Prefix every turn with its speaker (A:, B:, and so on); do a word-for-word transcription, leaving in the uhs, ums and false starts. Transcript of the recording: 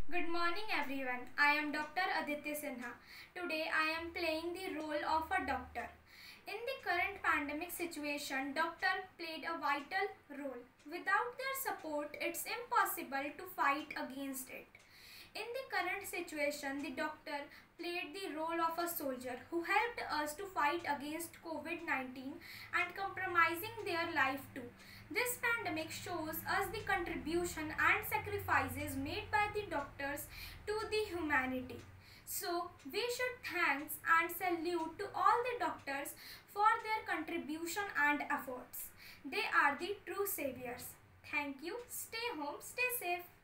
A: Good morning everyone. I am Doctor Aditya Sinha. Today I am playing the role of a doctor. In the current pandemic situation, doctors played a vital role. Without their support, it's impossible to fight against it. In the current situation, the doctor played the role of a soldier who helped us to fight against COVID nineteen and compromising their life too. This pandemic shows us the contribution and sacrifices made by the doctors to the humanity. So, we should thanks and salute to all the doctors for their contribution and efforts. They are the true saviors. Thank you. Stay home, stay safe.